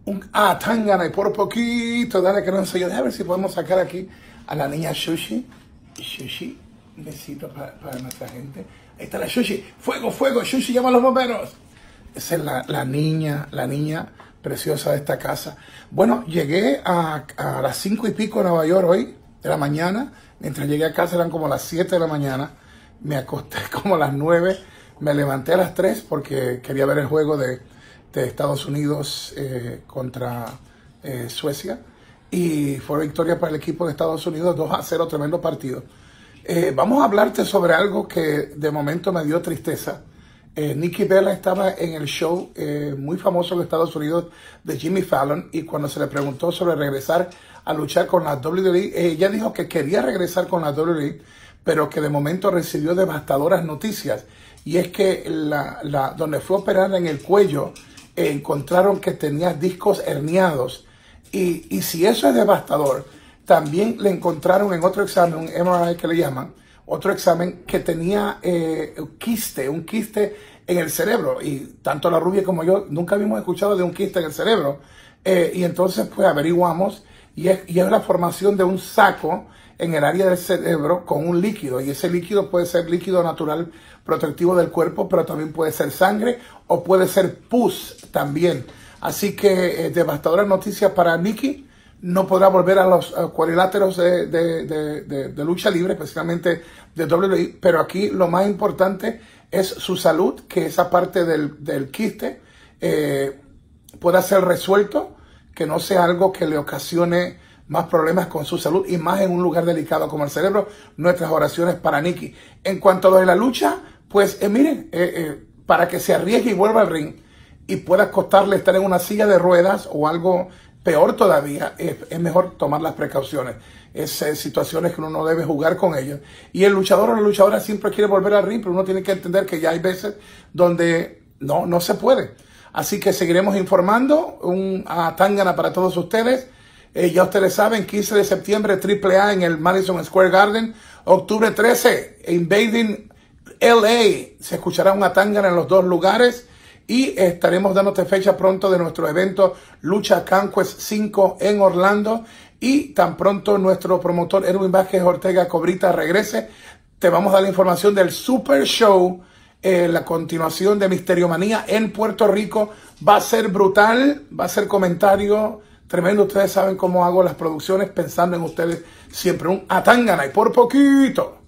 Tangana y por poquito, dale que no sé yo. Déjame ver si podemos sacar aquí a la niña Shushi. Shushi, un besito para nuestra gente. Ahí está la Shushi. Fuego, fuego, Shushi, llama a los bomberos. Esa es la niña preciosa de esta casa. Bueno, llegué a las 5 y pico de Nueva York hoy, de la mañana. Mientras llegué a casa eran como las 7 de la mañana. Me acosté como a las 9. Me levanté a las 3 porque quería ver el juego de Estados Unidos contra Suecia. Y fue victoria para el equipo de Estados Unidos, 2-0, tremendo partido. Vamos a hablarte sobre algo que de momento me dio tristeza. Nikki Bella estaba en el show muy famoso de Estados Unidos de Jimmy Fallon, y cuando se le preguntó sobre regresar a luchar con la WWE, ella dijo que quería regresar con la WWE, pero que de momento recibió devastadoras noticias. Y es que donde fue operada en el cuello, encontraron que tenía discos herniados. Y si eso es devastador, también le encontraron en otro examen, un MRI que le llaman, otro examen, que tenía un quiste en el cerebro. Y tanto la rubia como yo nunca habíamos escuchado de un quiste en el cerebro. Y entonces pues averiguamos, y es la formación de un saco en el área del cerebro con un líquido, y ese líquido puede ser líquido natural protectivo del cuerpo, pero también puede ser sangre o puede ser pus también. Así que devastadoras noticias para Nikki. No podrá volver a los cuadriláteros de lucha libre, especialmente de WWE, pero aquí lo más importante es su salud, que esa parte del quiste pueda ser resuelto, que no sea algo que le ocasione más problemas con su salud, y más en un lugar delicado como el cerebro. Nuestras oraciones para Nikki. En cuanto a lo de la lucha, pues miren, para que se arriesgue y vuelva al ring y pueda costarle estar en una silla de ruedas o algo peor todavía, es mejor tomar las precauciones. Es situaciones que uno no debe jugar con ellos. Y el luchador o la luchadora siempre quiere volver al ring, pero uno tiene que entender que ya hay veces donde no se puede. Así que seguiremos informando. A Tangana para todos ustedes. Ya ustedes saben, 15 de septiembre, AAA en el Madison Square Garden. Octubre 13, Invading LA. Se escuchará una Tangana en los dos lugares. Y estaremos dándote fecha pronto de nuestro evento Lucha Conquest 5 en Orlando. Y tan pronto nuestro promotor Edwin Vázquez Ortega Cobrita regrese, te vamos a dar la información del Super Show, la continuación de Misterio Manía en Puerto Rico. Va a ser brutal, va a ser comentario tremendo. Ustedes saben cómo hago las producciones, pensando en ustedes siempre. Un Atangana y por poquito.